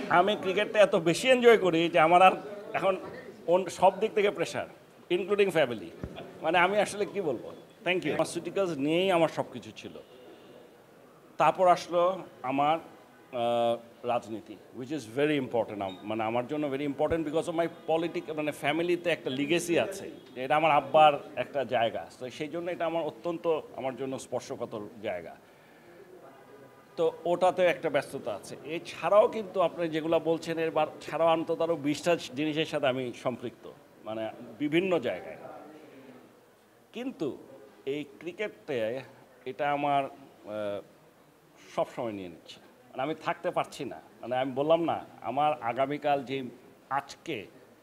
আমি ক্রিকেটটা এত বেশি এনজয় করি যে আমার আর এখন সব দিক থেকে প্রেশার, ইনক্লুডিং ফ্যামিলি। মানে আমি আসলে কি বলবো, থ্যাংক ইউ। ফার্মাসিউটিক্যালস নিয়েই আমার সব কিছু ছিল। তারপর আসলো আমার রাজনীতি, উইচ ইজ ভেরি ইম্পর্টেন্ট। মানে আমার জন্য very important because of my মানে ফ্যামিলিতে একটা লিগেসি আছে, এটা আমার আব্বার একটা জায়গা, তো সেই জন্য এটা আমার অত্যন্ত আমার জন্য স্পর্শকাতর জায়গা। তো ওটাতে একটা ব্যস্ততা আছে। এছাড়াও কিন্তু আপনি যেগুলো বলছেন এর ছাড়াও অন্তত আরও 20টা জিনিসের সাথে আমি সম্পৃক্ত, মানে বিভিন্ন জায়গায়। কিন্তু এই ক্রিকেটে এটা আমার সব সময় নিয়ে নিচ্ছে, মানে আমি থাকতে পারছি না। মানে আমি বললাম না, আমার আগামীকাল আজকে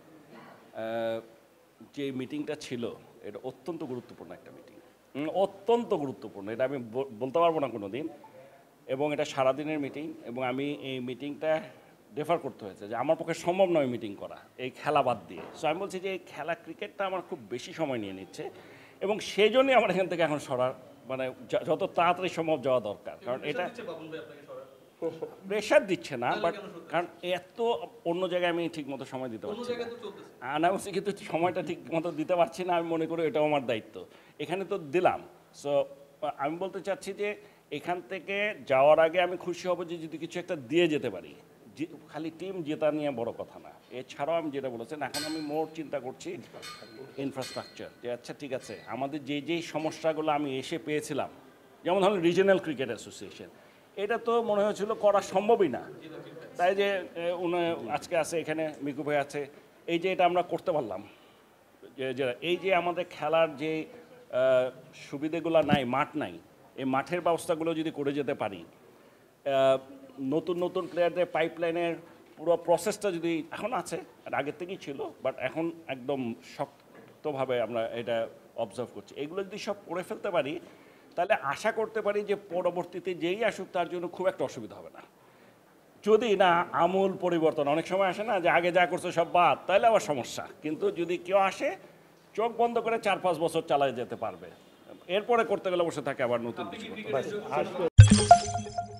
যে মিটিংটা ছিল এটা অত্যন্ত গুরুত্বপূর্ণ একটা মিটিং, অত্যন্ত গুরুত্বপূর্ণ, এটা আমি বলতে পারবো না কোনো দিন। এবং এটা সারাদিনের মিটিং, এবং আমি এই মিটিংটা ডেফার করতে হয়েছে যে আমার পক্ষে সম্ভব নয় মিটিং করা এই খেলা বাদ দিয়ে। সো আমি বলছি যে এই খেলা ক্রিকেটটা আমার খুব বেশি সময় নিয়ে নিচ্ছে, এবং সেই জন্যই আমার এখান থেকে এখন সরার, মানে যত তাড়াতাড়ি সম্ভব যাওয়া দরকার। কারণ এটা প্রেশার দিচ্ছে না, বাট কারণ এত অন্য জায়গায় আমি ঠিক মতো সময় দিতে পারছি না। না বলছি, কিন্তু সময়টা ঠিক মতো দিতে পারছি না। আমি মনে করি এটাও আমার দায়িত্ব, এখানে তো দিলাম। সো আমি বলতে চাচ্ছি যে এখান থেকে যাওয়ার আগে আমি খুশি হব যে যদি কিছু একটা দিয়ে যেতে পারি। খালি টিম জেতা নিয়ে বড় কথা না, এছাড়াও আমি যেটা বলেছেন এখন আমি মোর চিন্তা করছি ইনফ্রাস্ট্রাকচার, যে আচ্ছা ঠিক আছে আমাদের যেই সমস্যাগুলো আমি এসে পেয়েছিলাম, যেমন ধরুন রিজিওনাল ক্রিকেট অ্যাসোসিয়েশন, এটা তো মনে হয়েছিল করা সম্ভবই না। তাই যে আজকে আছে এখানে মিকু ভাই আছে, এই যে এটা আমরা করতে পারলাম, যে এই যে আমাদের খেলার যে সুবিধেগুলো নাই, মাঠ নাই, এই মাঠের ব্যবস্থাগুলো যদি করে যেতে পারি, নতুন নতুন প্লেয়ারদের পাইপলাইনের পুরো প্রসেসটা যদি এখন আছে, আর আগের থেকেই ছিল, বাট এখন একদম শক্তভাবে আমরা এটা অবজার্ভ করছি, এগুলো যদি সব করে ফেলতে পারি তাহলে আশা করতে পারি যে পরবর্তীতে যেই আসুক তার জন্য খুব একটা অসুবিধা হবে না। যদি না আমূল পরিবর্তন, অনেক সময় আসে না যে আগে যা করছে সব বাদ, তাহলে আবার সমস্যা। কিন্তু যদি কেউ আসে চোখ বন্ধ করে 4-5 বছর চালায় যেতে পারবে, এরপরে করতে গেলে বসে থাকে আবার নতুন কিছু।